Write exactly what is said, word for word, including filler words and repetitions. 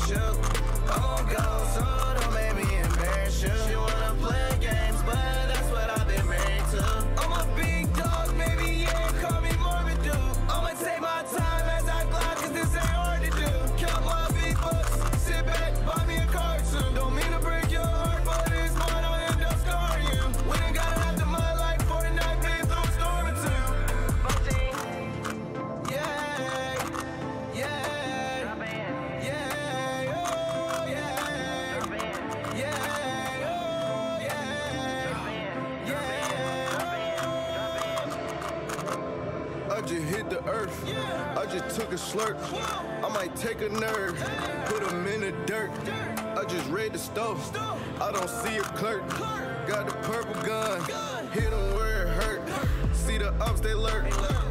shook. I'm on go, so don't make me embarrass you. She wanna play games, but that's what I've been married to. I'm a big dog, maybe, yeah, call me Marvin Dude. I'ma take my time as I glide, cause this ain't hard to do. Count my big bucks, sit back, buy me a car soon. Don't mean to break your heart, but it's mine, I'll end up scarring you. We done got it after my life, forty-nine been through a storm or two. Yeah, yeah, yeah, oh yeah, yeah, oh yeah, yeah. I just hit the earth, I just took a slurp. I might take a nerve, put him in the dirt. I just read the stove, I don't see a clerk. Got the purple gun, hit him where it hurt. See the ups, they lurk.